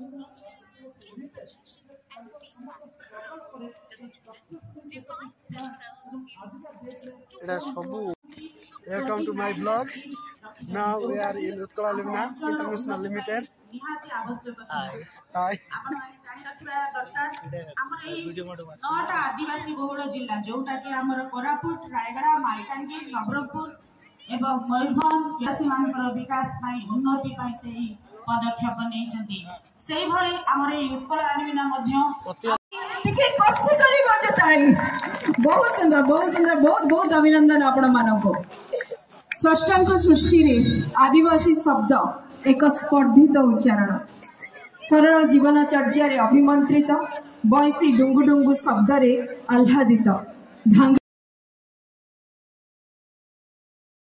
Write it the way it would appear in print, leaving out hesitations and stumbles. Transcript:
Welcome to my vlog. Now we are in Utkal Alumna International Limited. Hi. आदिवासी बहुल जिला जोटा कि हमर कोरापुट रायगड़ा मालकानगिरी नवरंगपुर एवं मयूरभंज आदिवासी मानकर विकास पई उन्नति पई सेही पदक्षेप नै छथि सेही भली हमर उत्कल आलुमिना मध्य टिके कष्ट करी बजताई बहुत सुंदर बहुत बहुत अभिनंदन आपण मानको स्रष्टांक सृष्टि रे आदिवासी शब्द एक स्पर्धित उच्चारण सरल जीवनचर्या रे अभिमंत्रित बयसी डुंगु डुंगु शब्द रे आह्लादित